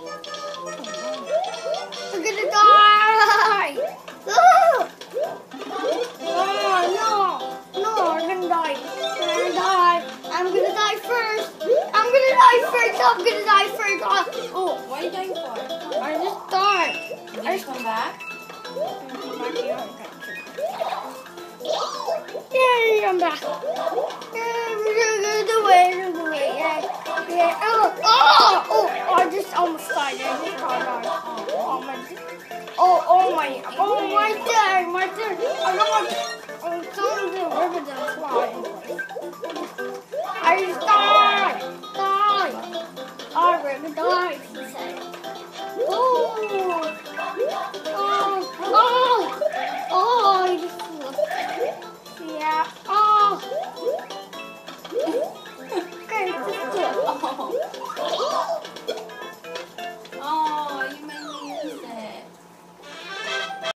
I'm gonna die! Ah! Oh, no, I'm gonna die. I'm gonna die first. I'm gonna die first. Oh, What are you dying for? I just died. You gonna come back? Yay, I'm back. Yeah, we're gonna do it. Yeah. Oh, I just almost died. My turn. I got my. I'm trying to do a river dance fly.